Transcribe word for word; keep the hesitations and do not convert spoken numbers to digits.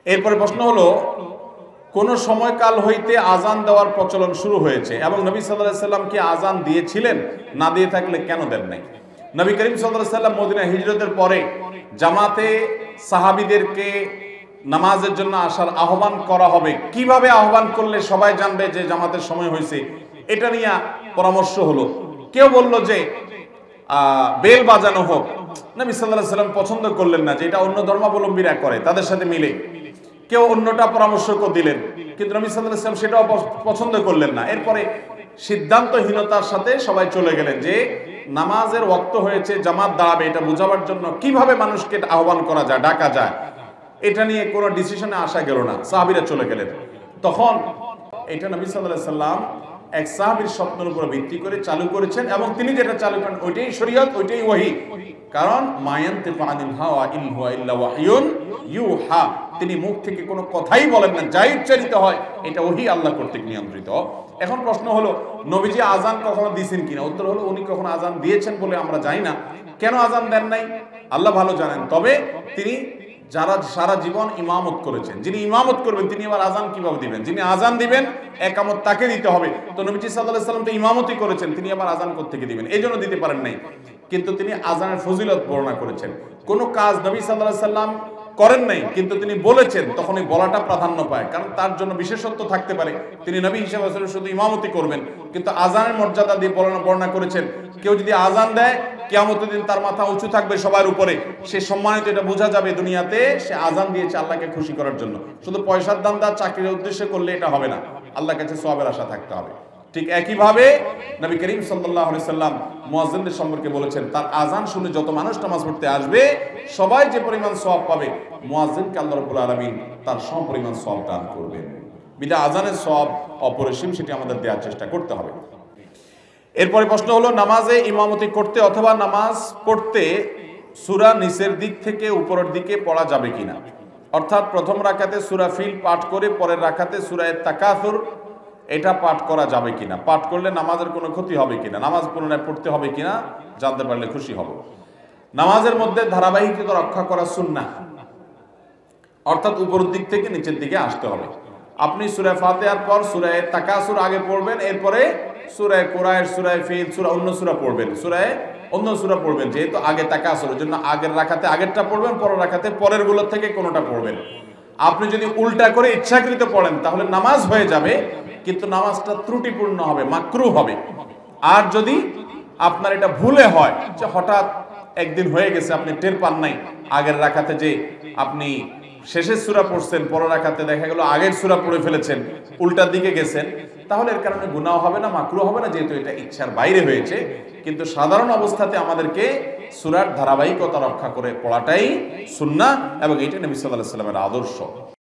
এরপরে প্রশ্ন হলো, কোন সময়কাল হইতে আজান দেওয়ার প্রচলন শুরু হয়েছে এবং নবী সাল্লাল্লাহু আলাইহি সাল্লাম কি আজান দিয়েছিলেন? না দিয়ে থাকলে কেন দেন নাই? নবী করিম সাল্লাল্লাহু আলাইহি সাল্লাম মদিনা হিজরতের পরে জামাতে সাহাবীদেরকে নামাজের জন্য আসার আহ্বান করা হবে। কিভাবে আহ্বান করলে সবাই জানবে যে জামাতের সময় হয়েছে, এটা নিয়ে পরামর্শ হলো। কেউ বলল যে বেল বাজানো হোক। নবী সাল্লাল্লাহু আলাইহি সাল্লাম পছন্দ করলেন না, যে এটা অন্য ধর্মাবলম্বীরা করে, তাদের সাথে মিলে। কেউ অন্যটা পরামর্শ দিলেন, কিন্তু নবী সাল্লাল্লাহু আলাইহি সাল্লাম সেটাও পছন্দ করলেন না। এরপরে সিদ্ধান্তহীনতার সাথে সবাই চলে গেলেন যে নামাজের ওয়াক্ত হয়েছে, জামাত দাঁড়াবে, এটা বোঝাবার জন্য কিভাবে মানুষকে আহ্বান করা যায়, ডাকা যায়, এটা নিয়ে কোনো ডিসিশনে আসা গেল না, সাহাবীরা চলে গেলেন। তখন এটা নবী সাল্লাল্লাহু আলাইহি সাল্লাম এক সাহাবীর স্বপ্নের উপর ভিত্তি করে চালু করেছেন, এবং তিনি যেটা চালু করেন ওইটাই শরীয়ত, ওইটাই ওহী। কারণ মা ইয়ানতিকু আনিল হাওয়া ইন হুয়া ইল্লা ওয়াহয়ুন ইউহা, তিনি মুখ থেকে কোনো কথাই বলেন না, যাই উচ্চারিত হয় এটা ওহী, আল্লাহ কর্তৃক নিয়ন্ত্রিত। এখন প্রশ্ন হলো, নবীজি আজান কখনো দিয়েছেন কিনা? উত্তর হলো, উনি কখনো আজান দিয়েছেন বলে আমরা জানি না। কেন আজান দেন নাই আল্লাহ ভালো জানেন। তবে তিনি যারা সারা জীবন ইমামত করেছেন, যিনি ইমামত করবেন তিনি আবার আজান কিভাবে দিবেন? যিনি আজান দিবেন একামত তাকে দিতে হবে। তো নবীজি সাল্লাল্লাহু আলাইহি সাল্লাম তো ইমামতই করেছেন, তিনি আবার আজান কোত্থেকে দিবেন? এই জন্য দিতে পারেন নাই। কিন্তু তিনি আজানের ফজিলত বর্ণনা করেছেন। কোন কাজ নবী সাল্লাল্লাহু আলাইহি সাল্লাম করেন নাই কিন্তু তিনি বলেছেন, তখন এই বলাটা প্রাধান্য পায়, কারণ তার জন্য বিশেষত্ব থাকতে পারে। তিনি নবী হিসেবে শুধু ইমামতি করবেন, কিন্তু আজানের মর্যাদা দিয়ে বর্ণনা করেছেন। কেউ যদি আজান দেয়, কিয়ামতের দিন তার মাথা উঁচু থাকবে সবার উপরে, সে সম্মানিত, এটা বোঝা যাবে দুনিয়াতে সে আজান দিয়েছে আল্লাহকে খুশি করার জন্য। শুধু পয়সার দান্দা চাকরির উদ্দেশ্যে করলে এটা হবে না, আল্লাহর কাছে সওয়াবের আশা থাকতে হবে। ঠিক একইভাবে নবী করিম সাল্লাল্লাহু আলাইহি সাল্লাম মুয়াজ্জিনদের সম্পর্কে বলেছেন, তার আজান শুনে যত মানুষ নামাজ পড়তে আসবে সবাই যে পরিমাণ সওয়াব পাবে, মুয়াজ্জিনকে আল্লাহ রাব্বুল আলামিন তার সমপরিমাণ সওয়াব দান করবেন। বিদা আজানের সওয়াব অপরিসীম, সেটি আমাদের দেওয়ার চেষ্টা করতে হবে। এরপরে প্রশ্ন হলো, নামাজে ইমামতি করতে অথবা নামাজ পড়তে সূরা নিচের দিক থেকে উপরের দিকে পড়া যাবে কিনা? অর্থাৎ প্রথম রাকাতে সূরা ফিল পাঠ করে পরের রাকাতে সূরা তাকাসুর এটা পাঠ করা যাবে কিনা? পাঠ করলে নামাজের কোনো ক্ষতি হবে কিনা? নামাজ পুনরায় পড়তে হবে কিনা জানতে পারলে খুশি হব। নামাজের মধ্যে ধারাবাহিকতা রক্ষা করা সুন্নাহ, অর্থাৎ উপরের দিক থেকে নিচের দিকে আসতে হবে। আপনি সূরা ফাতিহার পর সূরা তাকাসুর আগে পড়বেন, এরপরে সূরা কুরাইশ, সূরা ফিল, সূরা অন্য সূরা পড়বেন, সূরা অন্য সূরা পড়বেন, যেহেতু আগে তাকাসুরের জন্য আগের রাকাতে আগেরটা পড়বেন, পরের রাকাতে পরের গুলো থেকে কোনোটা পড়বেন। আপনি যদি উল্টা করে ইচ্ছাকৃত পড়েন তাহলে নামাজ হয়ে যাবে, কিন্তু নামাজটা ত্রুটিপূর্ণ হবে, মাকরুহ হবে। আর যদি আপনার এটা ভুলে হয়, যে হঠাৎ একদিন হয়ে গেছে আপনি টের পান নাই, আগের রাকাতে যে আপনি শেষের সূরা পড়ছেন, পরের রাকাতে দেখা গেল আগের সূরা পড়ে ফেলেছেন, উল্টার দিকে গেছেন, তাহলে এর কারণে গুনাহ হবে না, মাকরুহ হবে না, যেহেতু এটা ইচ্ছার বাইরে হয়েছে। কিন্তু সাধারণ অবস্থাতে আমাদেরকে সূরার ধারাবাহিকতা রক্ষা করে পড়াটাই সুন্নাহ, এবং এটা নবী সাল্লাল্লাহু আলাইহি ওয়াসাল্লামের আদর্শ।